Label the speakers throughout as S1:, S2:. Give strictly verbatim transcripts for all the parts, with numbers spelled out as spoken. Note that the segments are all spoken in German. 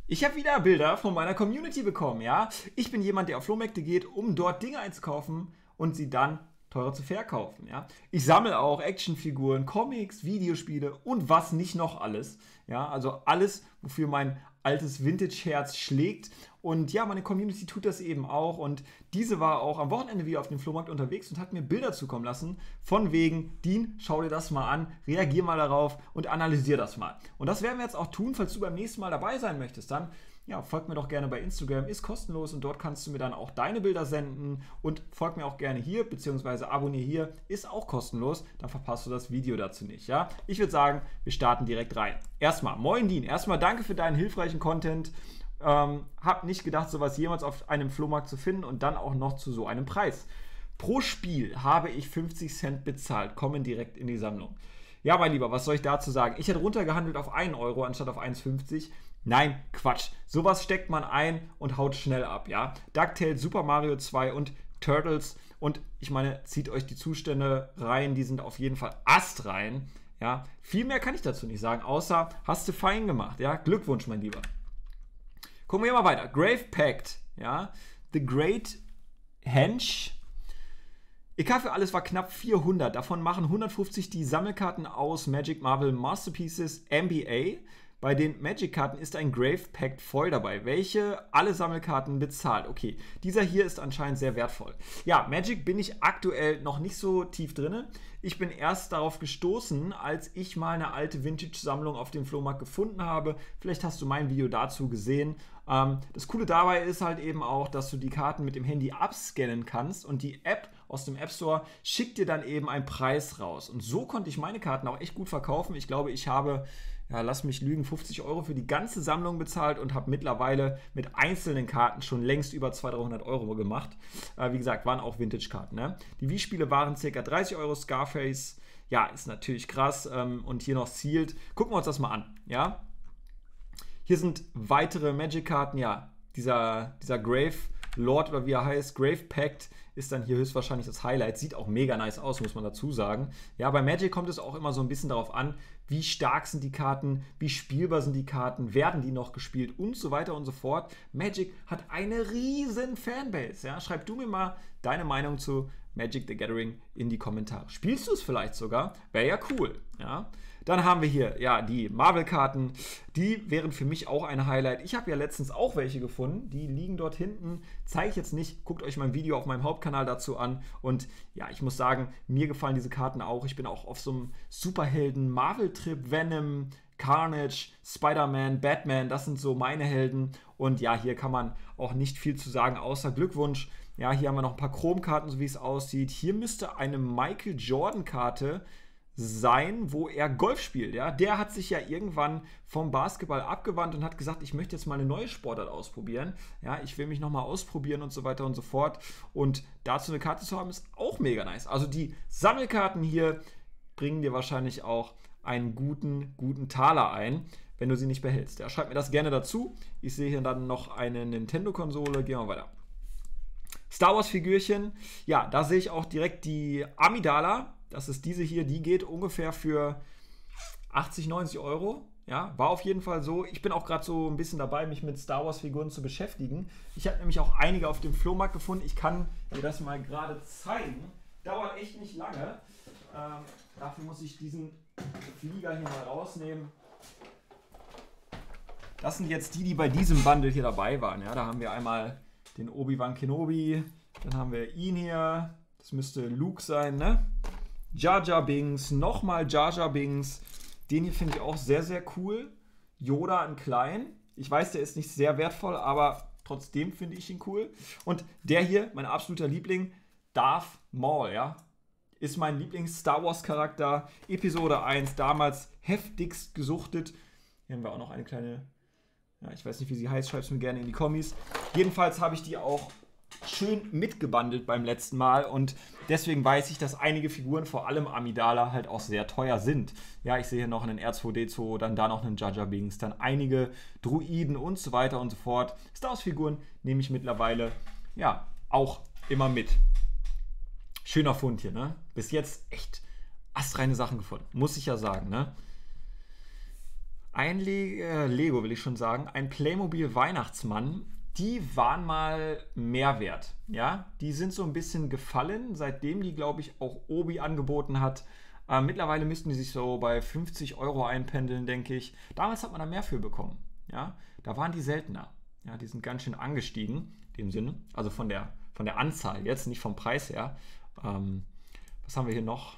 S1: Ich habe wieder Bilder von meiner Community bekommen, ja. Ich bin jemand, der auf Flohmärkte geht, um dort Dinge einzukaufen und sie dann teurer zu verkaufen, ja. Ich sammle auch Actionfiguren, Comics, Videospiele und was nicht noch alles, ja. Also alles, wofür mein altes Vintage-Herz schlägt. Und ja, meine Community tut das eben auch. Und diese war auch am Wochenende wieder auf dem Flohmarkt unterwegs und hat mir Bilder zukommen lassen. Von wegen, Dean, schau dir das mal an, reagier mal darauf und analysier das mal. Und das werden wir jetzt auch tun, falls du beim nächsten Mal dabei sein möchtest. Dann ja, folg mir doch gerne bei Instagram, ist kostenlos und dort kannst du mir dann auch deine Bilder senden und folg mir auch gerne hier, beziehungsweise abonniere hier, ist auch kostenlos, dann verpasst du das Video dazu nicht, ja. Ich würde sagen, wir starten direkt rein. Erstmal, moin Dean, erstmal danke für deinen hilfreichen Content. Ähm, hab nicht gedacht, sowas jemals auf einem Flohmarkt zu finden und dann auch noch zu so einem Preis. Pro Spiel habe ich fünfzig Cent bezahlt, kommen direkt in die Sammlung. Ja, mein Lieber, was soll ich dazu sagen? Ich hätte runtergehandelt auf einen Euro anstatt auf eins fünfzig. Nein, Quatsch. Sowas steckt man ein und haut schnell ab, ja. DuckTales, Super Mario zwei und Turtles. Und ich meine, zieht euch die Zustände rein, die sind auf jeden Fall astrein, ja. Viel mehr kann ich dazu nicht sagen, außer hast du fein gemacht, ja. Glückwunsch, mein Lieber. Gucken wir mal weiter. Grave Pact, ja. The Great Henge. E K für alles war knapp vierhundert. Davon machen hundertfünfzig die Sammelkarten aus Magic Marvel Masterpieces M B A. Bei den Magic-Karten ist ein Grave Pact Foil dabei, welche alle Sammelkarten bezahlt. Okay, dieser hier ist anscheinend sehr wertvoll. Ja, Magic bin ich aktuell noch nicht so tief drin. Ich bin erst darauf gestoßen, als ich mal eine alte Vintage-Sammlung auf dem Flohmarkt gefunden habe. Vielleicht hast du mein Video dazu gesehen. Ähm, das Coole dabei ist halt eben auch, dass du die Karten mit dem Handy abscannen kannst und die App aus dem App Store schickt dir dann eben einen Preis raus. Und so konnte ich meine Karten auch echt gut verkaufen. Ich glaube, ich habe... ja, lass mich lügen, fünfzig Euro für die ganze Sammlung bezahlt und habe mittlerweile mit einzelnen Karten schon längst über zweihundert, dreihundert Euro gemacht. Äh, wie gesagt, waren auch Vintage-Karten. Ne? Die Wii-Spiele waren ca. dreißig Euro. Scarface, ja, ist natürlich krass. Ähm, und hier noch Sealed. Gucken wir uns das mal an. Ja? Hier sind weitere Magic-Karten. Ja, dieser, dieser Grave Lord oder wie er heißt, Grave Pact, ist dann hier höchstwahrscheinlich das Highlight. Sieht auch mega nice aus, muss man dazu sagen. Ja, bei Magic kommt es auch immer so ein bisschen darauf an, wie stark sind die Karten, wie spielbar sind die Karten, werden die noch gespielt und so weiter und so fort. Magic hat eine riesen Fanbase. Ja? Schreib du mir mal deine Meinung zu Magic the Gathering in die Kommentare. Spielst du es vielleicht sogar? Wäre ja cool. Ja? Dann haben wir hier ja, die Marvel-Karten. Die wären für mich auch ein Highlight. Ich habe ja letztens auch welche gefunden. Die liegen dort hinten. Zeige ich jetzt nicht. Guckt euch mein Video auf meinem Hauptkanal dazu an. Und ja, ich muss sagen, mir gefallen diese Karten auch. Ich bin auch auf so einem Superhelden-Marvel-Trip. Venom, Carnage, Spider-Man, Batman. Das sind so meine Helden. Und ja, hier kann man auch nicht viel zu sagen, außer Glückwunsch. Ja, hier haben wir noch ein paar Chromkarten, so wie es aussieht. Hier müsste eine Michael Jordan-Karte sein, wo er Golf spielt. Ja? Der hat sich ja irgendwann vom Basketball abgewandt und hat gesagt, ich möchte jetzt mal eine neue Sportart ausprobieren. Ja, ich will mich nochmal ausprobieren und so weiter und so fort. Und dazu eine Karte zu haben, ist auch mega nice. Also die Sammelkarten hier bringen dir wahrscheinlich auch einen guten, guten Taler ein, wenn du sie nicht behältst. Ja, schreib mir das gerne dazu. Ich sehe hier dann noch eine Nintendo-Konsole. Gehen wir weiter. Star Wars-Figürchen. Ja, da sehe ich auch direkt die Amidala. Das ist diese hier, die geht ungefähr für achtzig, neunzig Euro. Ja, war auf jeden Fall so. Ich bin auch gerade so ein bisschen dabei, mich mit Star Wars Figuren zu beschäftigen. Ich habe nämlich auch einige auf dem Flohmarkt gefunden. Ich kann dir das mal gerade zeigen. Dauert echt nicht lange. Ähm, dafür muss ich diesen Flieger hier mal rausnehmen. Das sind jetzt die, die bei diesem Bundle hier dabei waren. Ja, da haben wir einmal den Obi-Wan Kenobi. Dann haben wir ihn hier. Das müsste Luke sein, ne? Jar Jar Binks, nochmal Jar Jar Binks. Den hier finde ich auch sehr, sehr cool. Yoda in klein. Ich weiß, der ist nicht sehr wertvoll, aber trotzdem finde ich ihn cool. Und der hier, mein absoluter Liebling, Darth Maul, ja. Ist mein Lieblings-Star Wars-Charakter. Episode eins, damals heftigst gesuchtet. Hier haben wir auch noch eine kleine, ja, ich weiß nicht, wie sie heißt, schreibt es mir gerne in die Kommis. Jedenfalls habe ich die auch schön mitgebundelt beim letzten Mal und deswegen weiß ich, dass einige Figuren, vor allem Amidala, halt auch sehr teuer sind. Ja, ich sehe hier noch einen R zwei D zwei, dann da noch einen Jar Jar Binks, dann einige Druiden und so weiter und so fort. Star Wars Figuren nehme ich mittlerweile, ja, auch immer mit. Schöner Fund hier, ne? Bis jetzt echt astreine Sachen gefunden, muss ich ja sagen, ne? ein Le äh, Lego, will ich schon sagen, ein Playmobil Weihnachtsmann, die waren mal mehr wert. Ja? Die sind so ein bisschen gefallen, seitdem die, glaube ich, auch Obi angeboten hat. Äh, mittlerweile müssten die sich so bei fünfzig Euro einpendeln, denke ich. Damals hat man da mehr für bekommen. Ja? Da waren die seltener. Ja, die sind ganz schön angestiegen, in dem Sinne. Also von der, von der Anzahl jetzt, nicht vom Preis her. Ähm, was haben wir hier noch?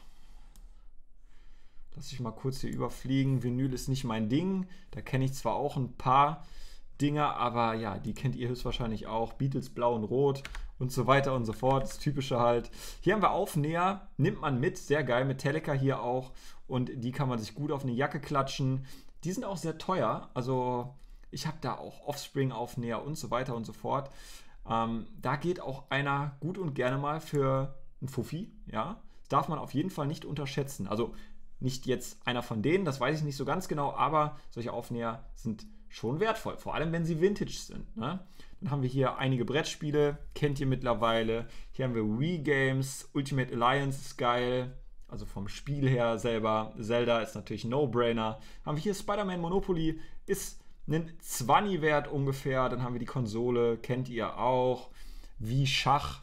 S1: Lass ich mal kurz hier überfliegen. Vinyl ist nicht mein Ding. Da kenne ich zwar auch ein paar Dinger, aber ja, die kennt ihr höchstwahrscheinlich auch. Beatles Blau und Rot und so weiter und so fort. Das Typische halt. Hier haben wir Aufnäher. Nimmt man mit. Sehr geil. Metallica hier auch. Und die kann man sich gut auf eine Jacke klatschen. Die sind auch sehr teuer. Also ich habe da auch Offspring-Aufnäher und so weiter und so fort. Ähm, da geht auch einer gut und gerne mal für einen Fuffi. Ja, das darf man auf jeden Fall nicht unterschätzen. Also nicht jetzt einer von denen, das weiß ich nicht so ganz genau, aber solche Aufnäher sind schon wertvoll, vor allem wenn sie Vintage sind. Ne? Dann haben wir hier einige Brettspiele, kennt ihr mittlerweile. Hier haben wir Wii Games, Ultimate Alliance ist geil, also vom Spiel her selber. Zelda ist natürlich ein No-Brainer. Haben wir hier Spider-Man Monopoly, ist ein zwanzig wert ungefähr. Dann haben wir die Konsole, kennt ihr auch. Wie Schach,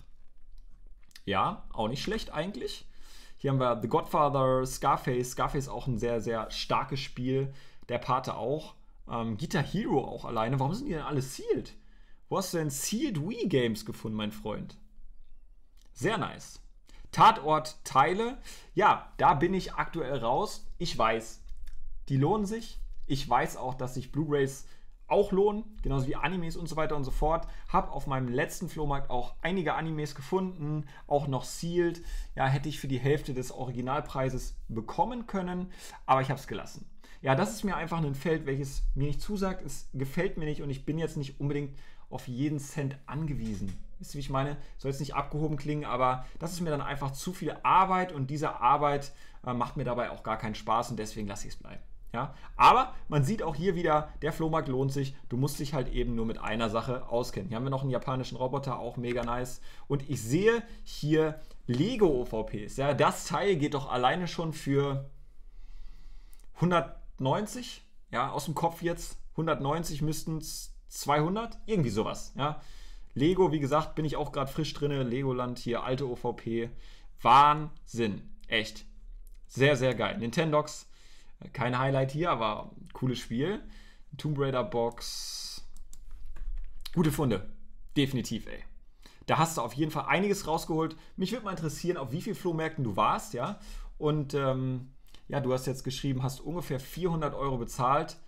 S1: ja, auch nicht schlecht eigentlich. Hier haben wir The Godfather, Scarface. Scarface auch ein sehr, sehr starkes Spiel. Der Pate auch. Ähm, Guitar Hero auch alleine. Warum sind die denn alle sealed? Wo hast du denn Sealed Wii Games gefunden, mein Freund? Sehr nice. Tatort-Teile. Ja, da bin ich aktuell raus. Ich weiß, die lohnen sich. Ich weiß auch, dass sich Blu-rays auch lohnen, genauso wie Animes und so weiter und so fort. Habe auf meinem letzten Flohmarkt auch einige Animes gefunden, auch noch sealed. Ja, hätte ich für die Hälfte des Originalpreises bekommen können, aber ich habe es gelassen. Ja, das ist mir einfach ein Feld, welches mir nicht zusagt. Es gefällt mir nicht und ich bin jetzt nicht unbedingt auf jeden Cent angewiesen. Wisst ihr, wie ich meine? Soll jetzt nicht abgehoben klingen, aber das ist mir dann einfach zu viel Arbeit und diese Arbeit äh, macht mir dabei auch gar keinen Spaß und deswegen lasse ich es bleiben. Ja, aber man sieht auch hier wieder, der Flohmarkt lohnt sich. Du musst dich halt eben nur mit einer Sache auskennen. Hier haben wir noch einen japanischen Roboter, auch mega nice. Und ich sehe hier Lego-O V Ps. Ja, das Teil geht doch alleine schon für hundertneunzig. Ja, aus dem Kopf jetzt. hundertneunzig müssten es zweihundert. Irgendwie sowas. Ja. Lego, wie gesagt, bin ich auch gerade frisch drin. Legoland hier, alte O V P. Wahnsinn. Echt. Sehr, sehr geil. Nintendox. Kein Highlight hier, aber cooles Spiel. Tomb Raider Box. Gute Funde. Definitiv, ey. Da hast du auf jeden Fall einiges rausgeholt. Mich würde mal interessieren, auf wie vielen Flohmärkten du warst, ja. Und ähm, ja, du hast jetzt geschrieben, hast ungefähr vierhundert Euro bezahlt.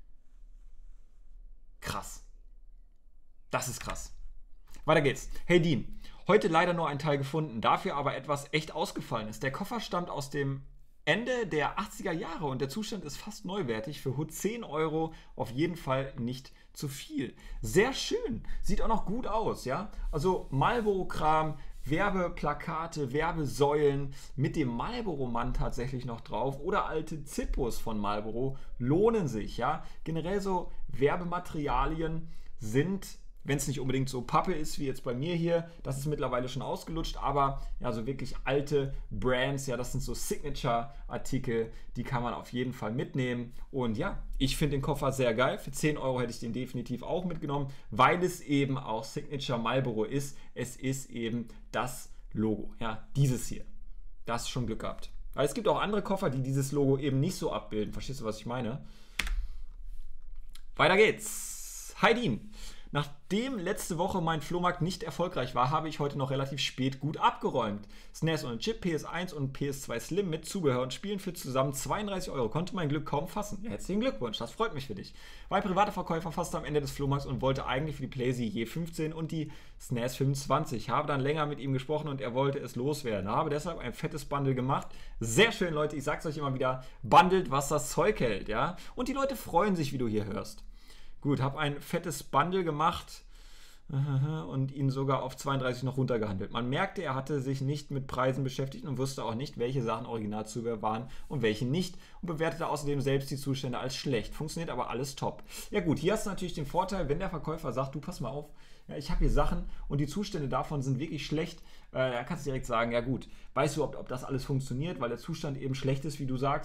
S1: Krass. Das ist krass. Weiter geht's. Hey Dean, heute leider nur ein Teil gefunden, dafür aber etwas echt ausgefallen ist. Der Koffer stammt aus dem Ende der achtziger Jahre und der Zustand ist fast neuwertig. Für Hut zehn Euro auf jeden Fall nicht zu viel. Sehr schön. Sieht auch noch gut aus, ja. Also Marlboro-Kram, Werbeplakate, Werbesäulen mit dem Marlboro-Mann tatsächlich noch drauf oder alte Zippos von Marlboro lohnen sich, ja. Generell so Werbematerialien sind, wenn es nicht unbedingt so Pappe ist, wie jetzt bei mir hier, das ist mittlerweile schon ausgelutscht, aber ja, so wirklich alte Brands, ja, das sind so Signature-Artikel, die kann man auf jeden Fall mitnehmen. Und ja, ich finde den Koffer sehr geil. Für zehn Euro hätte ich den definitiv auch mitgenommen, weil es eben auch Signature Marlboro ist. Es ist eben das Logo, ja, dieses hier. Das ist schon Glück gehabt. Weil es gibt auch andere Koffer, die dieses Logo eben nicht so abbilden. Verstehst du, was ich meine? Weiter geht's. Heidin. Nachdem letzte Woche mein Flohmarkt nicht erfolgreich war, habe ich heute noch relativ spät gut abgeräumt. S N E S ohne Chip, P S eins und P S zwei Slim mit Zubehör und Spielen für zusammen zweiunddreißig Euro. Konnte mein Glück kaum fassen. Ja, herzlichen Glückwunsch, das freut mich für dich. War ein privater Verkäufer fast am Ende des Flohmarkts und wollte eigentlich für die PlayStation je fünfzehn und die S N E S fünfundzwanzig. Habe dann länger mit ihm gesprochen und er wollte es loswerden. Habe deshalb ein fettes Bundle gemacht. Sehr schön, Leute, ich sag's euch immer wieder, bundelt, was das Zeug hält, ja. Und die Leute freuen sich, wie du hier hörst. Gut, habe ein fettes Bundle gemacht und ihn sogar auf zweiunddreißig noch runtergehandelt. Man merkte, er hatte sich nicht mit Preisen beschäftigt und wusste auch nicht, welche Sachen Originalzubehör waren und welche nicht und bewertete außerdem selbst die Zustände als schlecht. Funktioniert aber alles top. Ja gut, hier hast du natürlich den Vorteil, wenn der Verkäufer sagt, du pass mal auf, ja, ich habe hier Sachen und die Zustände davon sind wirklich schlecht, äh, da kannst du direkt sagen, ja gut, weißt du, ob, ob das alles funktioniert, weil der Zustand eben schlecht ist, wie du sagst.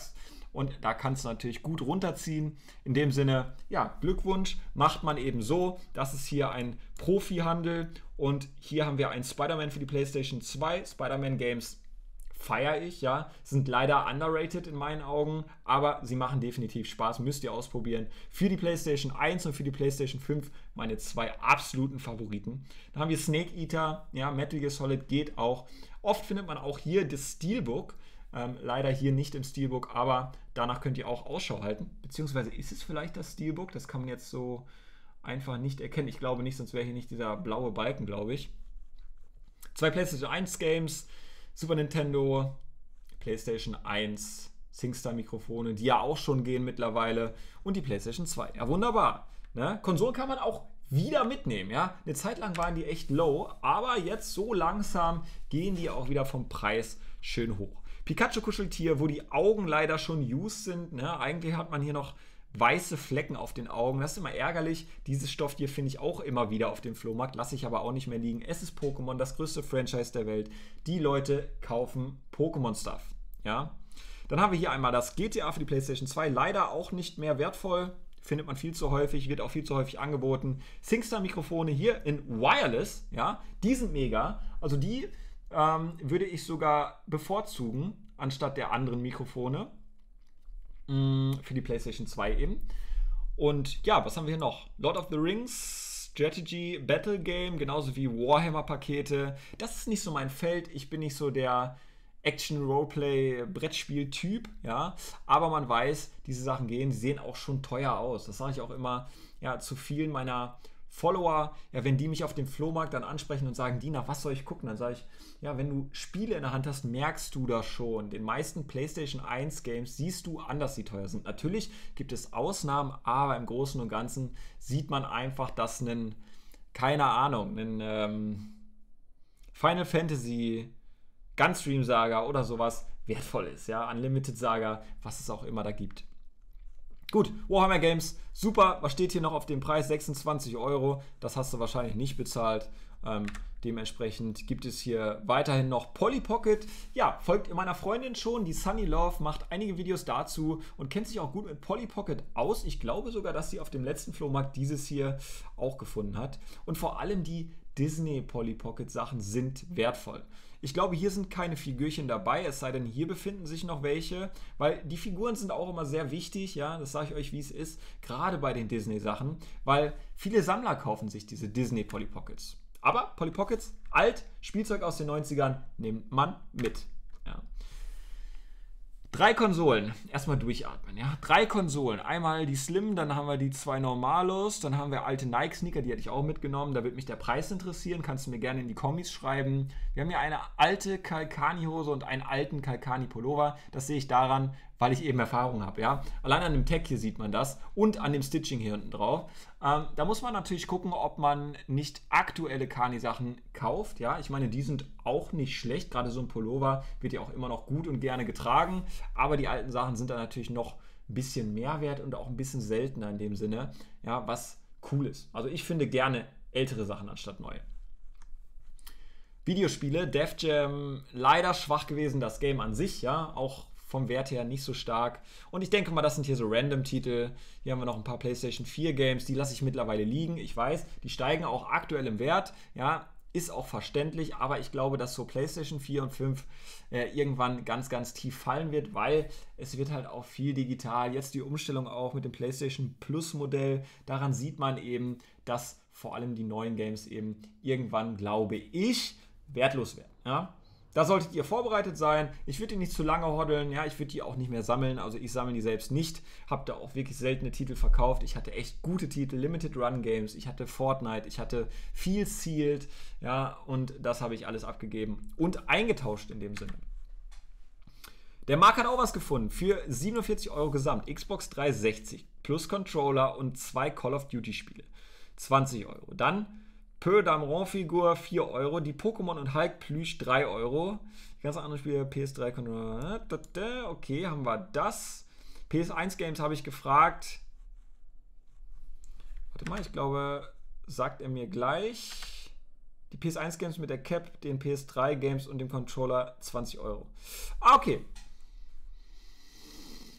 S1: und da kannst du natürlich gut runterziehen. In dem Sinne, ja, Glückwunsch, macht man eben so. Das ist hier ein Profi-Handel und hier haben wir ein Spider-Man für die PlayStation zwei. Spider-Man-Games feiere ich, ja, sind leider underrated in meinen Augen, aber sie machen definitiv Spaß, müsst ihr ausprobieren. Für die PlayStation eins und für die PlayStation fünf meine zwei absoluten Favoriten. Dann haben wir Snake Eater, ja, Metal Gear Solid geht auch. Oft findet man auch hier das Steelbook, ähm, leider hier nicht im Steelbook, aber danach könnt ihr auch Ausschau halten, beziehungsweise ist es vielleicht das Steelbook, das kann man jetzt so einfach nicht erkennen. Ich glaube nicht, sonst wäre hier nicht dieser blaue Balken, glaube ich. Zwei PlayStation eins Games, Super Nintendo, PlayStation eins, SingStar-Mikrofone, die ja auch schon gehen mittlerweile, und die PlayStation zwei. Ja, wunderbar. Ne? Konsolen kann man auch wieder mitnehmen. Ja? Eine Zeit lang waren die echt low, aber jetzt so langsam gehen die auch wieder vom Preis schön hoch. Pikachu-Kuscheltier, wo die Augen leider schon used sind. Ne? Eigentlich hat man hier noch weiße Flecken auf den Augen. Das ist immer ärgerlich. Dieses Stofftier finde ich auch immer wieder auf dem Flohmarkt. Lasse ich aber auch nicht mehr liegen. Es ist Pokémon, das größte Franchise der Welt. Die Leute kaufen Pokémon-Stuff. Ja? Dann haben wir hier einmal das G T A für die PlayStation zwei. Leider auch nicht mehr wertvoll. Findet man viel zu häufig, wird auch viel zu häufig angeboten. SingStar-Mikrofone hier in Wireless. Ja? Die sind mega. Also die ähm, würde ich sogar bevorzugen, anstatt der anderen Mikrofone. Für die PlayStation zwei eben. Und ja, was haben wir hier noch? Lord of the Rings, Strategy, Battle Game, genauso wie Warhammer-Pakete. Das ist nicht so mein Feld. Ich bin nicht so der Action-Roleplay-Brettspiel-Typ, ja. Aber man weiß, diese Sachen gehen, die sehen auch schon teuer aus. Das sage ich auch immer, ja, zu vielen meiner Follower, ja, wenn die mich auf dem Flohmarkt dann ansprechen und sagen, Dina, was soll ich gucken? Dann sage ich, ja, wenn du Spiele in der Hand hast, merkst du das schon. Den meisten PlayStation eins Games siehst du an, dass sie teuer sind. Natürlich gibt es Ausnahmen, aber im Großen und Ganzen sieht man einfach, dass ein, keine Ahnung, ein ähm, Final Fantasy Gunstream Saga oder sowas wertvoll ist, ja, Unlimited Saga, was es auch immer da gibt. Gut, Warhammer Games, super. Was steht hier noch auf dem Preis? sechsundzwanzig Euro. Das hast du wahrscheinlich nicht bezahlt. Ähm, dementsprechend gibt es hier weiterhin noch Polly Pocket. Ja, folgt meiner Freundin schon. Die Sunny Love macht einige Videos dazu und kennt sich auch gut mit Polly Pocket aus. Ich glaube sogar, dass sie auf dem letzten Flohmarkt dieses hier auch gefunden hat. Und vor allem die Disney Polly Pocket Sachen sind wertvoll. Ich glaube, hier sind keine Figürchen dabei, es sei denn, hier befinden sich noch welche, weil die Figuren sind auch immer sehr wichtig, ja, das sage ich euch, wie es ist, gerade bei den Disney-Sachen, weil viele Sammler kaufen sich diese Disney Polly Pockets. Aber Polly Pockets, alt, Spielzeug aus den neunzigern, nimmt man mit. Ja. Drei Konsolen, erstmal durchatmen, ja. Drei Konsolen, einmal die Slim, dann haben wir die zwei Normalos, dann haben wir alte Nike-Sneaker, die hätte ich auch mitgenommen, da würde mich der Preis interessieren, kannst du mir gerne in die Kommis schreiben. Wir haben hier eine alte Kalkani-Hose und einen alten Kalkani-Pullover, das sehe ich daran, weil ich eben Erfahrung habe, ja. Allein an dem Tag hier sieht man das und an dem Stitching hier unten drauf. Ähm, da muss man natürlich gucken, ob man nicht aktuelle Kani-Sachen kauft, ja. Ich meine, die sind auch nicht schlecht, gerade so ein Pullover wird ja auch immer noch gut und gerne getragen, aber die alten Sachen sind dann natürlich noch ein bisschen mehr wert und auch ein bisschen seltener in dem Sinne, ja, was cool ist. Also ich finde gerne ältere Sachen anstatt neue. Videospiele, Def Jam, leider schwach gewesen, das Game an sich, ja, auch vom Wert her nicht so stark. Und ich denke mal, das sind hier so Random-Titel. Hier haben wir noch ein paar PlayStation vier Games, die lasse ich mittlerweile liegen. Ich weiß, die steigen auch aktuell im Wert, ja, ist auch verständlich, aber ich glaube, dass so PlayStation vier und fünf äh, irgendwann ganz, ganz tief fallen wird, weil es wird halt auch viel digital. Jetzt die Umstellung auch mit dem PlayStation Plus Modell, daran sieht man eben, dass vor allem die neuen Games eben irgendwann, glaube ich, wertlos werden. Ja? Da solltet ihr vorbereitet sein. Ich würde die nicht zu lange hoddeln. Ja, ich würde die auch nicht mehr sammeln. Also ich sammle die selbst nicht. Habe da auch wirklich seltene Titel verkauft. Ich hatte echt gute Titel, Limited Run Games. Ich hatte Fortnite. Ich hatte viel Sealed. Ja, und das habe ich alles abgegeben und eingetauscht in dem Sinne. Der Marc hat auch was gefunden. Für siebenundvierzig Euro gesamt. Xbox dreihundertsechzig plus Controller und zwei Call of Duty Spiele. zwanzig Euro. Dann Peu Dameron-Figur vier Euro, die Pokémon und Hulk Plüsch drei Euro. Die ganzen anderen Spiele, P S drei Controller. Okay, haben wir das. P S eins Games habe ich gefragt. Warte mal, ich glaube, sagt er mir gleich. Die P S eins Games mit der Cap, den P S drei Games und dem Controller zwanzig Euro. Ah, okay.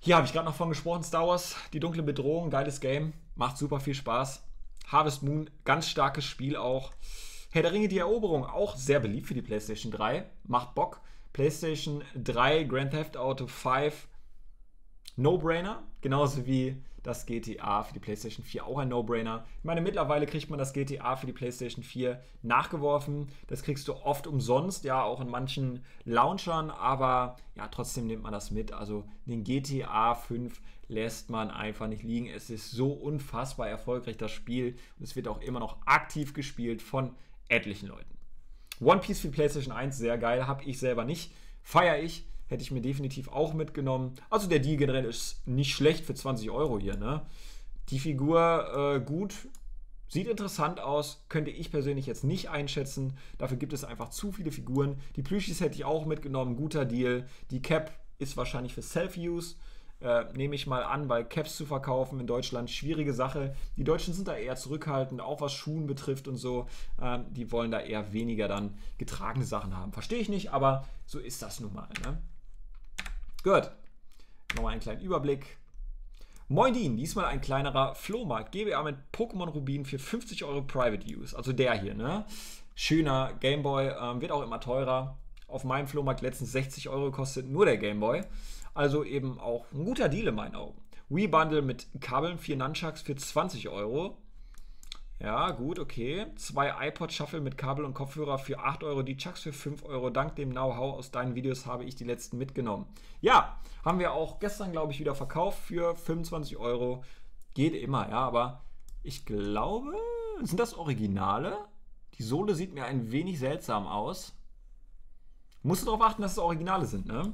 S1: Hier habe ich gerade noch von gesprochen, Star Wars, die dunkle Bedrohung, geiles Game, macht super viel Spaß. Harvest Moon, ganz starkes Spiel auch. Herr der Ringe, die Eroberung, auch sehr beliebt für die PlayStation drei, macht Bock. PlayStation drei, Grand Theft Auto fünf, No-Brainer, genauso wie das G T A für die PlayStation vier, auch ein No-Brainer. Ich meine, mittlerweile kriegt man das G T A für die PlayStation vier nachgeworfen. Das kriegst du oft umsonst, ja, auch in manchen Launchern, aber ja, trotzdem nimmt man das mit. Also den G T A fünf lässt man einfach nicht liegen. Es ist so unfassbar erfolgreich, das Spiel. Und es wird auch immer noch aktiv gespielt von etlichen Leuten. One Piece für die PlayStation eins, sehr geil, habe ich selber nicht. Feiere ich. Hätte ich mir definitiv auch mitgenommen. Also der Deal generell ist nicht schlecht für zwanzig Euro hier, ne? Die Figur äh, gut, sieht interessant aus, könnte ich persönlich jetzt nicht einschätzen. Dafür gibt es einfach zu viele Figuren. Die Plüschis hätte ich auch mitgenommen, guter Deal. Die Cap ist wahrscheinlich für Self-Use, äh, nehme ich mal an, weil Caps zu verkaufen in Deutschland, schwierige Sache. Die Deutschen sind da eher zurückhaltend, auch was Schuhen betrifft und so. Ähm, die wollen da eher weniger dann getragene Sachen haben. Verstehe ich nicht, aber so ist das nun mal, ne? Gut, nochmal einen kleinen Überblick. Moin Dien, diesmal ein kleinerer Flohmarkt. G B A mit Pokémon Rubin für fünfzig Euro Private Use. Also der hier, ne? Schöner Gameboy, ähm, wird auch immer teurer. Auf meinem Flohmarkt letztens sechzig Euro kostet nur der Gameboy. Also eben auch ein guter Deal in meinen Augen. Wii Bundle mit Kabeln, vier Nunchucks für zwanzig Euro. Ja, gut, okay. Zwei iPod Shuffle mit Kabel und Kopfhörer für acht Euro, die Chucks für fünf Euro. Dank dem Know-how aus deinen Videos habe ich die letzten mitgenommen. Ja, haben wir auch gestern, glaube ich, wieder verkauft für fünfundzwanzig Euro. Geht immer, ja, aber ich glaube, sind das Originale? Die Sohle sieht mir ein wenig seltsam aus. Musst du darauf achten, dass es Originale sind, ne?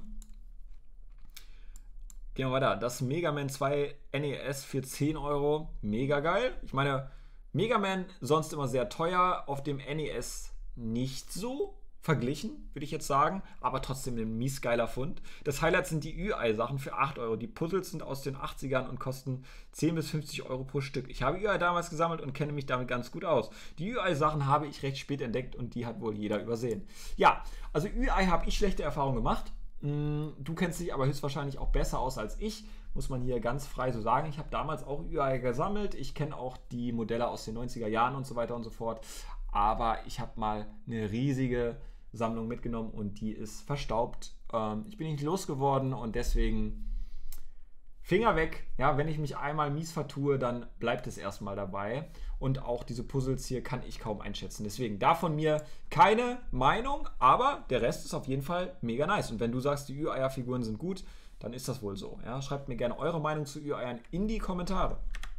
S1: Gehen wir weiter. Das Mega Man zwei N E S für zehn Euro. Mega geil. Ich meine, Mega Man sonst immer sehr teuer, auf dem N E S nicht so verglichen, würde ich jetzt sagen, aber trotzdem ein mies geiler Fund. Das Highlight sind die Ü Ei-Sachen für acht Euro. Die Puzzles sind aus den achtzigern und kosten zehn bis fünfzig Euro pro Stück. Ich habe Ü Ei damals gesammelt und kenne mich damit ganz gut aus. Die Ü Ei-Sachen habe ich recht spät entdeckt und die hat wohl jeder übersehen. Ja, also Ü Ei habe ich schlechte Erfahrungen gemacht. Du kennst dich aber höchstwahrscheinlich auch besser aus als ich, muss man hier ganz frei so sagen. Ich habe damals auch Ü Ei gesammelt. Ich kenne auch die Modelle aus den neunziger Jahren und so weiter und so fort. Aber ich habe mal eine riesige Sammlung mitgenommen und die ist verstaubt. Ähm, ich bin nicht losgeworden und deswegen Finger weg. Ja, wenn ich mich einmal mies vertue, dann bleibt es erstmal dabei. Und auch diese Puzzles hier kann ich kaum einschätzen. Deswegen da von mir keine Meinung, aber der Rest ist auf jeden Fall mega nice. Und wenn du sagst, die Ü-Eier-Figuren sind gut, dann ist das wohl so. Ja? Schreibt mir gerne eure Meinung zu Ü-Eiern in die Kommentare.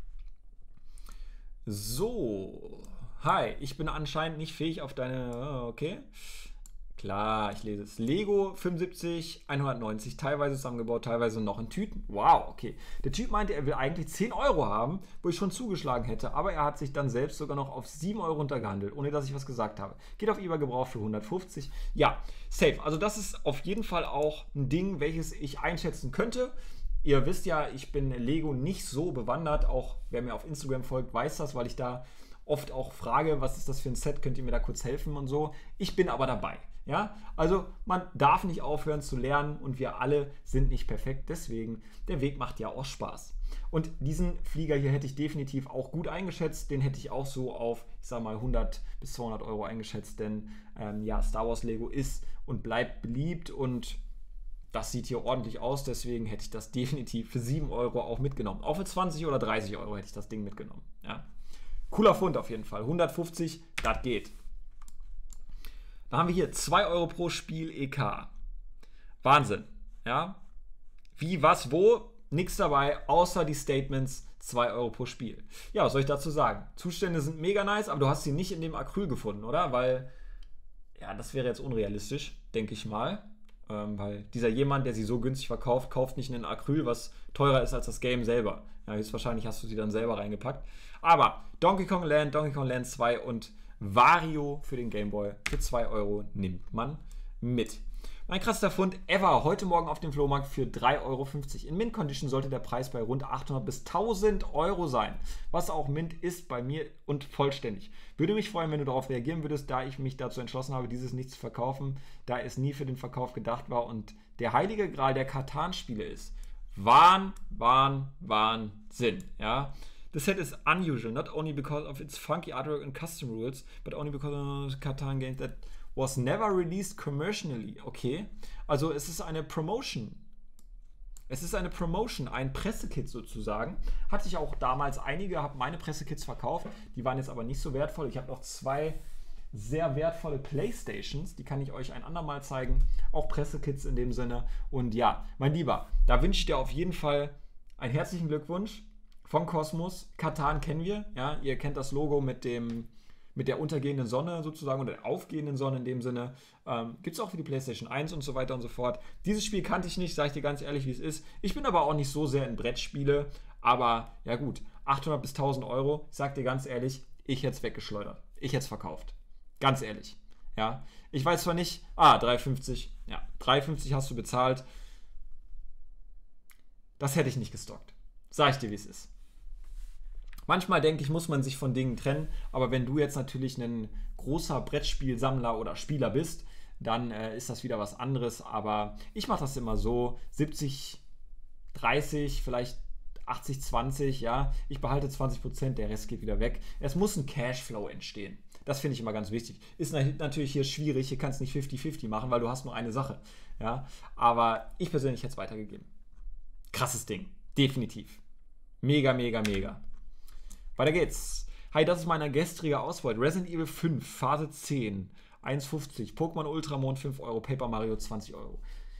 S1: So. Hi, ich bin anscheinend nicht fähig auf deine... Okay. Klar, ich lese es. Lego fünfundsiebzig, hundertneunzig, teilweise zusammengebaut, teilweise noch in Tüten. Wow, okay. Der Typ meinte, er will eigentlich zehn Euro haben, wo ich schon zugeschlagen hätte, aber er hat sich dann selbst sogar noch auf sieben Euro runtergehandelt, ohne dass ich was gesagt habe. Geht auf eBay Gebrauch für hundertfünfzig. Ja, safe. Also das ist auf jeden Fall auch ein Ding, welches ich einschätzen könnte. Ihr wisst ja, ich bin Lego nicht so bewandert, auch wer mir auf Instagram folgt, weiß das, weil ich da oft auch frage, was ist das für ein Set, könnt ihr mir da kurz helfen und so. Ich bin aber dabei. Ja, also man darf nicht aufhören zu lernen und wir alle sind nicht perfekt, deswegen, der Weg macht ja auch Spaß. Und diesen Flieger hier hätte ich definitiv auch gut eingeschätzt, den hätte ich auch so auf, ich sag mal, hundert bis zweihundert Euro eingeschätzt, denn ähm, ja, Star Wars Lego ist und bleibt beliebt und das sieht hier ordentlich aus, deswegen hätte ich das definitiv für sieben Euro auch mitgenommen. Auch für zwanzig oder dreißig Euro hätte ich das Ding mitgenommen. Ja. Cooler Fund auf jeden Fall, hundertfünfzig, das geht. Dann haben wir hier zwei Euro pro Spiel E K. Wahnsinn, ja. Wie, was, wo? Nichts dabei, außer die Statements, zwei Euro pro Spiel. Ja, was soll ich dazu sagen? Zustände sind mega nice, aber du hast sie nicht in dem Acryl gefunden, oder? Weil, ja, das wäre jetzt unrealistisch, denke ich mal. Ähm, weil dieser jemand, der sie so günstig verkauft, kauft nicht einen Acryl, was teurer ist als das Game selber. Ja, höchstwahrscheinlich hast du sie dann selber reingepackt. Aber Donkey Kong Land, Donkey Kong Land zwei und Wario für den Game Boy für zwei Euro nimmt man mit. Mein krassester Fund ever, heute Morgen auf dem Flohmarkt für drei Euro fünfzig. In Mint Condition sollte der Preis bei rund achthundert bis tausend Euro sein, was auch Mint ist bei mir und vollständig. Würde mich freuen, wenn du darauf reagieren würdest, da ich mich dazu entschlossen habe, dieses nicht zu verkaufen, da es nie für den Verkauf gedacht war und der heilige Gral der Katan-Spiele ist. Wahn, Wahn, Wahnsinn, ja. The set is unusual, not only because of its funky artwork and custom rules, but only because of Catan game that was never released commercially. Okay, also es ist eine Promotion. Es ist eine Promotion, ein Pressekit sozusagen. Hatte ich auch damals einige, habe meine Pressekits verkauft. Die waren jetzt aber nicht so wertvoll. Ich habe noch zwei sehr wertvolle Playstations. Die kann ich euch ein andermal zeigen. Auch Pressekits in dem Sinne. Und ja, mein Lieber, da wünsche ich dir auf jeden Fall einen herzlichen Glückwunsch von Kosmos. Catan kennen wir. Ja, ihr kennt das Logo mit dem mit der untergehenden Sonne sozusagen oder der aufgehenden Sonne in dem Sinne. Ähm, Gibt es auch für die PlayStation eins und so weiter und so fort. Dieses Spiel kannte ich nicht, sage ich dir ganz ehrlich, wie es ist. Ich bin aber auch nicht so sehr in Brettspiele, aber ja gut, achthundert bis tausend Euro, ich sag dir ganz ehrlich, ich hätte es weggeschleudert. Ich hätte es verkauft. Ganz ehrlich. Ja, ich weiß zwar nicht, ah, drei fünfzig, ja, drei fünfzig hast du bezahlt. Das hätte ich nicht gestockt. Sag ich dir, wie es ist. Manchmal denke ich, muss man sich von Dingen trennen, aber wenn du jetzt natürlich ein großer Brettspielsammler oder Spieler bist, dann äh, ist das wieder was anderes, aber ich mache das immer so, siebzig, dreißig, vielleicht achtzig, zwanzig, ja, ich behalte zwanzig Prozent, der Rest geht wieder weg. Es muss ein Cashflow entstehen. Das finde ich immer ganz wichtig. Ist natürlich hier schwierig, hier kannst du nicht fünfzig fünfzig machen, weil du hast nur eine Sache, ja, aber ich persönlich hätte es weitergegeben. Krasses Ding, definitiv. Mega, mega, mega. Weiter geht's. Hi, das ist meine gestrige Auswahl. Resident Evil fünf, Phase zehn, eins fünfzig. Pokémon Ultramond fünf Euro. Paper Mario zwanzig Euro.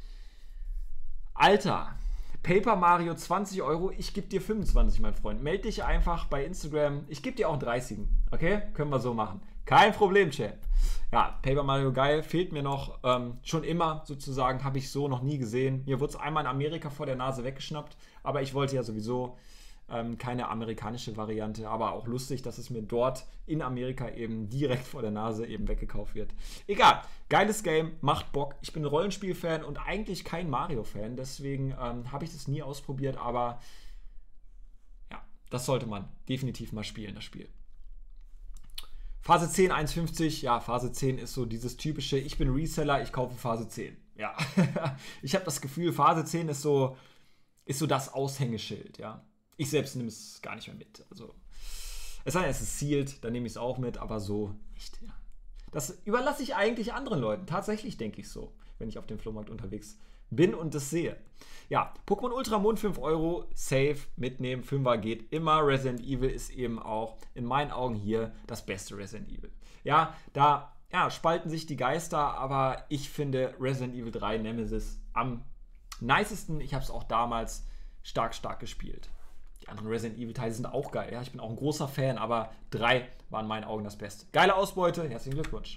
S1: Alter, Paper Mario zwanzig Euro. Ich gebe dir fünfundzwanzig, mein Freund. Meld dich einfach bei Instagram. Ich gebe dir auch einen dreißiger. Okay? Können wir so machen. Kein Problem, Champ. Ja, Paper Mario geil. Fehlt mir noch. Ähm, schon immer sozusagen. Habe ich so noch nie gesehen. Mir wurde es einmal in Amerika vor der Nase weggeschnappt. Aber ich wollte ja sowieso Ähm, keine amerikanische Variante, aber auch lustig, dass es mir dort in Amerika eben direkt vor der Nase eben weggekauft wird. Egal, geiles Game, macht Bock. Ich bin ein Rollenspiel-Fan und eigentlich kein Mario-Fan, deswegen ähm, habe ich das nie ausprobiert, aber ja, das sollte man definitiv mal spielen, das Spiel. Phase zehn, eins fünfzig, ja, Phase zehn ist so dieses typische, ich bin Reseller, ich kaufe Phase zehn. Ja, ich habe das Gefühl, Phase zehn ist so, ist so das Aushängeschild, ja. Ich selbst nehme es gar nicht mehr mit. Also, es sei denn, es ist sealed, dann nehme ich es auch mit, aber so nicht. Ja. Das überlasse ich eigentlich anderen Leuten. Tatsächlich denke ich so, wenn ich auf dem Flohmarkt unterwegs bin und das sehe. Ja, Pokémon Ultramond fünf Euro, safe, mitnehmen, fünfer geht immer. Resident Evil ist eben auch in meinen Augen hier das beste Resident Evil. Ja, da ja, spalten sich die Geister, aber ich finde Resident Evil drei Nemesis am nicesten. Ich habe es auch damals stark, stark gespielt. Die anderen Resident Evil-Teile sind auch geil. Ja, ich bin auch ein großer Fan, aber drei waren in meinen Augen das Beste. Geile Ausbeute, herzlichen Glückwunsch.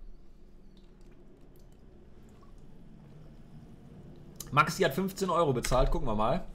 S1: Maxi hat fünfzehn Euro bezahlt, gucken wir mal.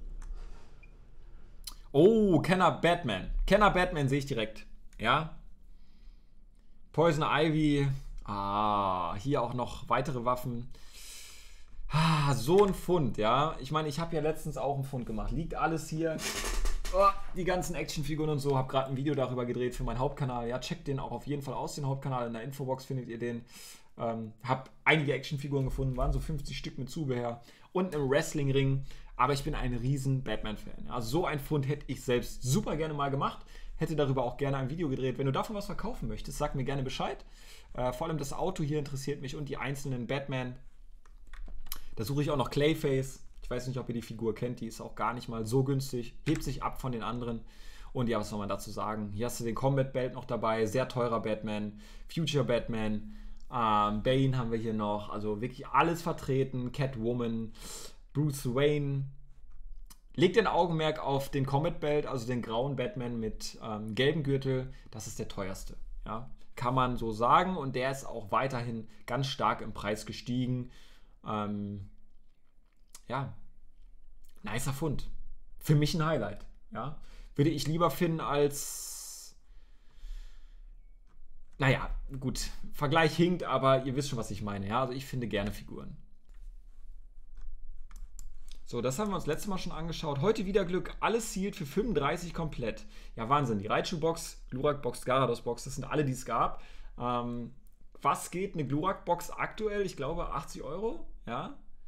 S1: Oh, Kenner Batman. Kenner Batman sehe ich direkt. Ja. Poison Ivy. Ah, hier auch noch weitere Waffen. Ah, so ein Fund, ja. Ich meine, ich habe ja letztens auch einen Fund gemacht. Liegt alles hier. Oh, die ganzen Actionfiguren und so. Habe gerade ein Video darüber gedreht für meinen Hauptkanal. Ja, checkt den auch auf jeden Fall aus, den Hauptkanal. In der Infobox findet ihr den. Ähm, habe einige Actionfiguren gefunden. Waren so fünfzig Stück mit Zubehör. Und einem Wrestlingring. Aber ich bin ein riesen Batman-Fan. Ja, so ein Fund hätte ich selbst super gerne mal gemacht. Hätte darüber auch gerne ein Video gedreht. Wenn du davon was verkaufen möchtest, sag mir gerne Bescheid. Äh, vor allem das Auto hier interessiert mich und die einzelnen Batman. Da suche ich auch noch Clayface. Ich weiß nicht, ob ihr die Figur kennt. Die ist auch gar nicht mal so günstig. Hebt sich ab von den anderen. Und ja, was soll man dazu sagen? Hier hast du den Combat Belt noch dabei. Sehr teurer Batman. Future Batman. Ähm, Bane haben wir hier noch. Also wirklich alles vertreten. Catwoman. Bruce Wayne. Legt den Augenmerk auf den Combat Belt, also den grauen Batman mit ähm, gelbem Gürtel. Das ist der teuerste. Ja? Kann man so sagen. Und der ist auch weiterhin ganz stark im Preis gestiegen. Ähm, ja, nicer Fund. Für mich ein Highlight. Ja? Würde ich lieber finden als, naja, gut, Vergleich hinkt, aber ihr wisst schon, was ich meine. Ja? Also ich finde gerne Figuren. So, das haben wir uns letztes Mal schon angeschaut. Heute wieder Glück, alles sealed für fünfunddreißig komplett. Ja, Wahnsinn. Die Raichu-Box, Glurak-Box, Gyarados-Box, das sind alle, die es gab. Ähm, was geht eine Glurak-Box aktuell? Ich glaube achtzig Euro. Ja.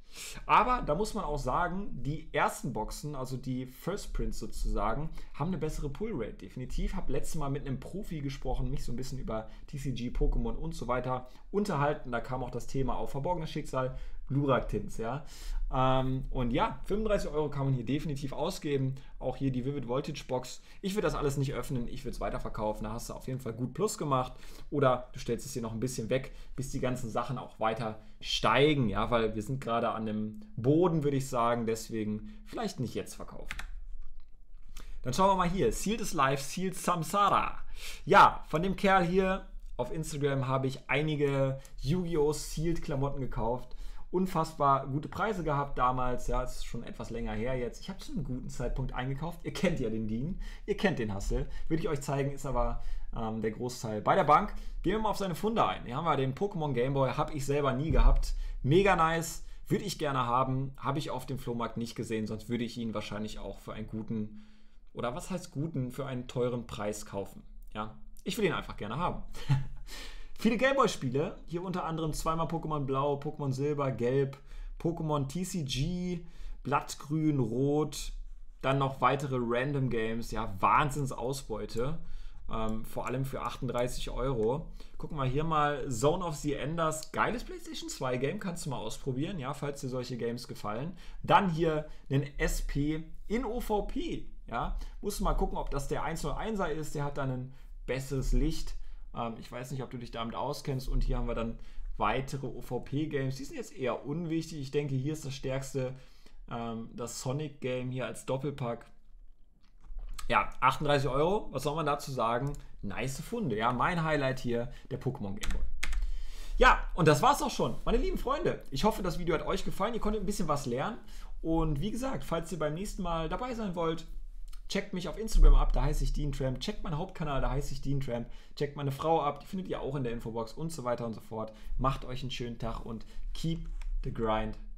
S1: Aber da muss man auch sagen, die ersten Boxen, also die First Prints sozusagen, haben eine bessere Pull-Rate, definitiv. Habe letztes Mal mit einem Profi gesprochen, mich so ein bisschen über T C G, Pokémon und so weiter unterhalten. Da kam auch das Thema auf verborgenes Schicksal, Glurak-Tints, ja. Ähm, und ja, fünfunddreißig Euro kann man hier definitiv ausgeben. Auch hier die Vivid Voltage Box. Ich würde das alles nicht öffnen, ich würde es weiterverkaufen. Da hast du auf jeden Fall gut Plus gemacht. Oder du stellst es hier noch ein bisschen weg, bis die ganzen Sachen auch weiter steigen, ja, weil wir sind gerade an dem Boden, würde ich sagen. Deswegen vielleicht nicht jetzt verkaufen. Dann schauen wir mal hier. Sealed is Life, Sealed Samsara. Ja, von dem Kerl hier auf Instagram habe ich einige Yu-Gi-Oh! Sealed Klamotten gekauft. Unfassbar gute Preise gehabt damals, ja, ist schon etwas länger her jetzt. Ich habe zu einem guten Zeitpunkt eingekauft. Ihr kennt ja den Dean, ihr kennt den Hustle. Würde ich euch zeigen, ist aber ähm, der Großteil bei der Bank. Gehen wir mal auf seine Funde ein. Hier haben wir den Pokémon Gameboy, habe ich selber nie gehabt. Mega nice, würde ich gerne haben. Habe ich auf dem Flohmarkt nicht gesehen, sonst würde ich ihn wahrscheinlich auch für einen guten, oder was heißt guten, für einen teuren Preis kaufen. Ja, ich will ihn einfach gerne haben. Viele Gameboy-Spiele, hier unter anderem zweimal Pokémon Blau, Pokémon Silber, Gelb, Pokémon T C G, Blattgrün, Rot, dann noch weitere Random Games, ja, Wahnsinnsausbeute, ähm, vor allem für achtunddreißig Euro. Gucken wir hier mal, Zone of the Enders, geiles PlayStation zwei Game, kannst du mal ausprobieren, ja, falls dir solche Games gefallen. Dann hier einen S P in O V P, ja, musst du mal gucken, ob das der hunderteinser ist, der hat dann ein besseres Licht. Ich weiß nicht, ob du dich damit auskennst. Und hier haben wir dann weitere O V P-Games. Die sind jetzt eher unwichtig. Ich denke, hier ist das stärkste, ähm, das Sonic-Game hier als Doppelpack. Ja, achtunddreißig Euro. Was soll man dazu sagen? Nice Funde. Ja, mein Highlight hier, der Pokémon Gameboy. Ja, und das war's auch schon. Meine lieben Freunde, ich hoffe, das Video hat euch gefallen. Ihr konntet ein bisschen was lernen. Und wie gesagt, falls ihr beim nächsten Mal dabei sein wollt, checkt mich auf Instagram ab, da heiße ich Dean Tramp. Checkt meinen Hauptkanal, da heiße ich Dean Tramp. Checkt meine Frau ab, die findet ihr auch in der Infobox und so weiter und so fort. Macht euch einen schönen Tag und keep the grind